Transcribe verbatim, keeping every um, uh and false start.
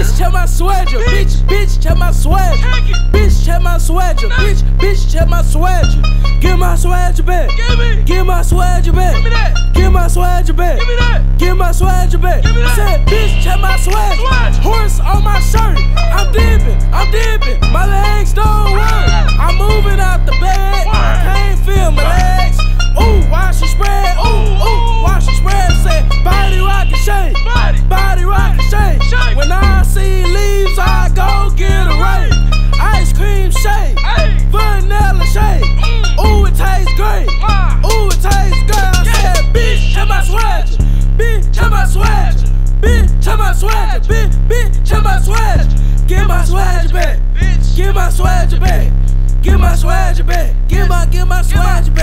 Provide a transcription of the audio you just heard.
Bitch, check my swagger. Bitch, bitch, check my swagger. Bitch, check my swagger. Bitch, bitch, check my swagger. Give my swagger back. Give my swagger back. Give my swagger back. Give my swagger back. I said, bitch, check my swagger. Horse on my shirt. I'm dipping, I'm dipping. My legs don't work. I'm moving out the bed. I can't feel my legs. Ooh, watch it spread. Ooh, ooh, watch it spread. Say, body rock and shake. Body rock and shake. When I see leaves, I go get a rake. Ice cream shake. Vanilla shake. Ooh, it tastes great. Ooh, it tastes great. I said, bitch, check my swagger. Bitch, check my swagger. Bitch, check my swagger. Bitch, bitch, check my swagger. Give my swagger back. Give my swagger back. Give my swagger back. Give my, give my swagger back.